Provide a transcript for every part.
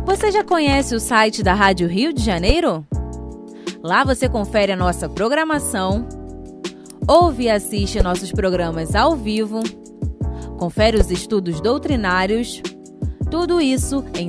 Você já conhece o site da Rádio Rio de Janeiro? Lá você confere a nossa programação, ouve e assiste nossos programas ao vivo, confere os estudos doutrinários, tudo isso em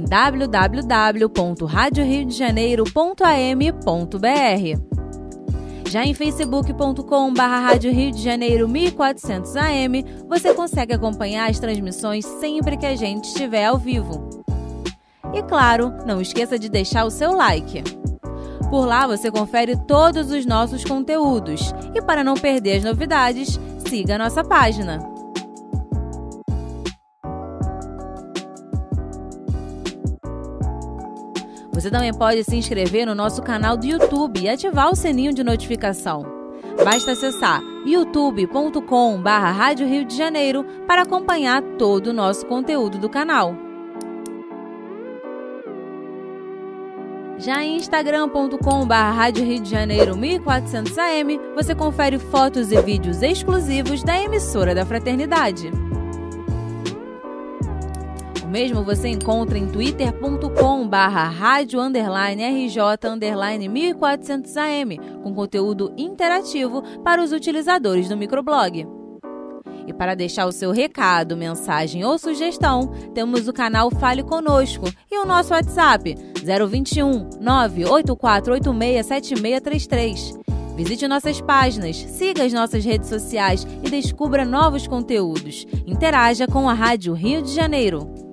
www.radioriodejaneiro.am.br. Já em facebook.com/Rádio Rio de Janeiro 1400 AM, você consegue acompanhar as transmissões sempre que a gente estiver ao vivo. E claro, não esqueça de deixar o seu like. Por lá você confere todos os nossos conteúdos. E para não perder as novidades, siga a nossa página. Você também pode se inscrever no nosso canal do YouTube e ativar o sininho de notificação. Basta acessar youtube.com/Rádio Rio de Janeiro para acompanhar todo o nosso conteúdo do canal. Já em instagram.com/Rádio Rio de Janeiro 1400 AM, você confere fotos e vídeos exclusivos da emissora da Fraternidade. O mesmo você encontra em twitter.com/Rádio_RJ_1400 AM, com conteúdo interativo para os utilizadores do microblog. E para deixar o seu recado, mensagem ou sugestão, temos o canal Fale Conosco e o nosso WhatsApp 021 984867633. Visite nossas páginas, siga as nossas redes sociais e descubra novos conteúdos. Interaja com a Rádio Rio de Janeiro.